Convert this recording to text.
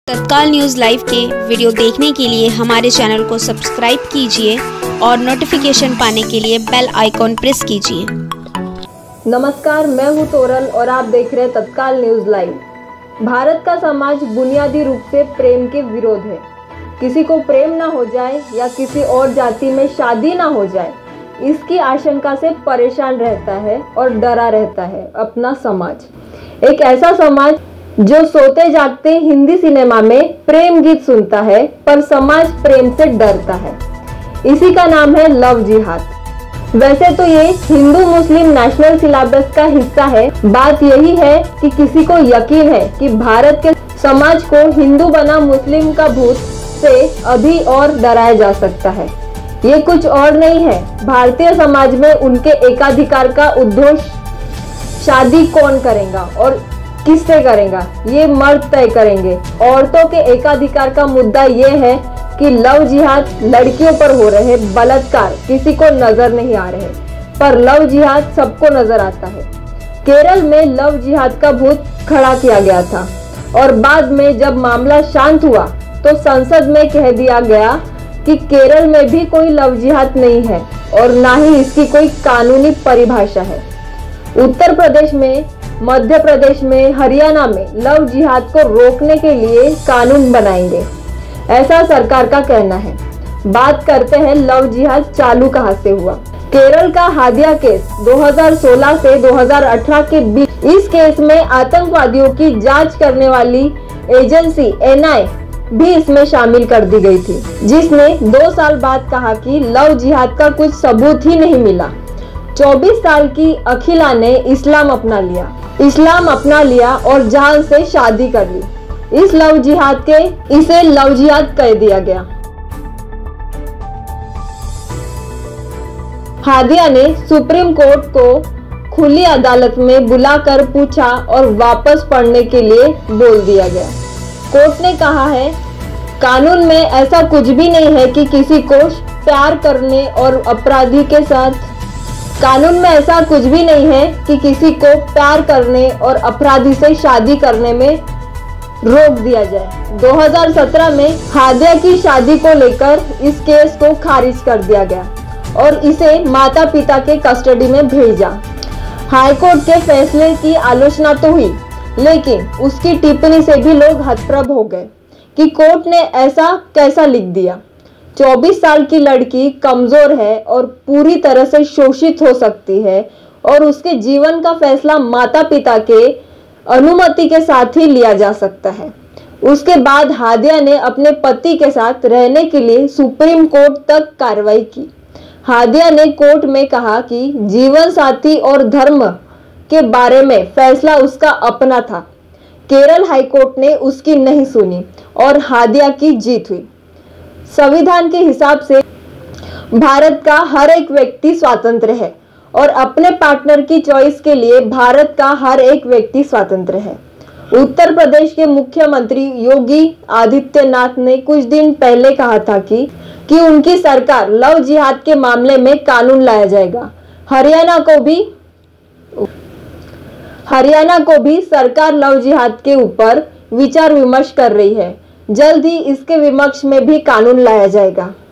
तत्काल news live के video देखने के लिए हमारे चैनल को सब्सक्राइब कीजिए और नोटिफिकेशन पाने के लिए बेल आइकॉन प्रेस कीजिए। नमस्कार, मैं हूं तोरल और आप देख रहे हैं तत्काल न्यूज़ लाइव। भारत का समाज बुनियादी रूप से प्रेम के विरोध है। किसी को प्रेम ना हो जाए या किसी और जाति में शादी ना हो जाए, इसकी आशंका से परेशान रहता है और डरा रहता है अपना समाज। एक ऐसा समाज जो सोते जागते हिंदी सिनेमा में प्रेम गीत सुनता है, पर समाज प्रेम से डरता है। इसी का नाम है लव जिहाद। वैसे तो ये हिंदू मुस्लिम नेशनल सिलेबस का हिस्सा है। बात यही है कि किसी को यकीन है कि भारत के समाज को हिंदू बना मुस्लिम का भूत से अभी और डराया जा सकता है। ये कुछ और नहीं है, भारतीय समाज में उनके एकाधिकार का उद्घोष। शादी कौन करेगा और किससे करेगा, ये मर्द तय करेंगे। औरतों के एकाधिकार का मुद्दा ये है कि लव जिहाद, लड़कियों पर हो रहे बलात्कार किसी को नजर नहीं आ रहे, पर लव जिहाद सबको नजर आता है। केरल में लव जिहाद का भूत खड़ा किया गया था और बाद में जब मामला शांत हुआ तो संसद में कह दिया गया कि केरल में भी कोई लव जिहाद नहीं है और ना ही इसकी कोई कानूनी परिभाषा है। उत्तर प्रदेश में, मध्य प्रदेश में, हरियाणा में लव जिहाद को रोकने के लिए कानून बनाएंगे, ऐसा सरकार का कहना है। बात करते हैं लव जिहाद चालू कहां से हुआ। केरल का हादिया केस 2016 से 2018 के बीच, इस केस में आतंकवादियों की जांच करने वाली एजेंसी NI भी इसमें शामिल कर दी गई थी, जिसने 2 साल बाद कहा कि लव जिहाद का कुछ सबूत ही नहीं मिला। 24 साल की अखिला ने इस्लाम अपना लिया और जान से शादी कर ली। इसे लव जिहाद कह दिया गया। हादिया ने सुप्रीम कोर्ट को खुली अदालत में बुलाकर पूछा और वापस पढ़ने के लिए बोल दिया गया। कोर्ट ने कहा है, कानून में ऐसा कुछ भी नहीं है कि किसी को प्यार करने और अपराधी के साथ कानून में ऐसा कुछ भी नहीं है कि किसी को प्यार करने और अपराधी से शादी करने में रोक दिया जाए। 2017 में हादिया की शादी को लेकर इस केस को खारिज कर दिया गया और इसे माता पिता के कस्टडी में भेजा। हाईकोर्ट के फैसले की आलोचना तो हुई, लेकिन उसकी टिप्पणी से भी लोग हतप्रभ हो गए कि कोर्ट ने ऐसा कैसा लिख दिया। 24 साल की लड़की कमजोर है और पूरी तरह से शोषित हो सकती है और उसके जीवन का फैसला माता पिता के अनुमति के साथ ही लिया जा सकता है। उसके बाद हादिया ने अपने पति के साथ रहने के लिए सुप्रीम कोर्ट तक कार्रवाई की। हादिया ने कोर्ट में कहा कि जीवन साथी और धर्म के बारे में फैसला उसका अपना था। केरल हाईकोर्ट ने उसकी नहीं सुनी और हादिया की जीत हुई। संविधान के हिसाब से भारत का हर एक व्यक्ति स्वतंत्र है और अपने पार्टनर की चॉइस के लिए भारत का हर एक व्यक्ति स्वतंत्र है। उत्तर प्रदेश के मुख्यमंत्री योगी आदित्यनाथ ने कुछ दिन पहले कहा था कि उनकी सरकार लव जिहाद के मामले में कानून लाया जाएगा। हरियाणा को भी सरकार लव जिहाद के ऊपर विचार विमर्श कर रही है। जल्द ही इसके विपक्ष में भी कानून लाया जाएगा।